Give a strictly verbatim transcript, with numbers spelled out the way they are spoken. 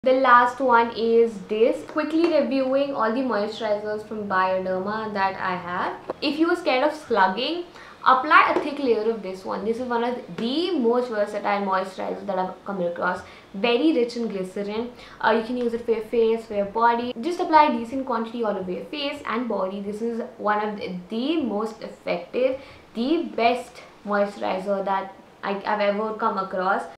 The last one is this. Quickly reviewing all the moisturizers from Bioderma that I have. If you are scared of slugging, apply a thick layer of this one. This is one of the most versatile moisturizers that I've come across. Very rich in glycerin. Uh, you can use it for your face, for your body. Just apply a decent quantity all over your face and body. This is one of the most effective, the best moisturizer that I, I've ever come across.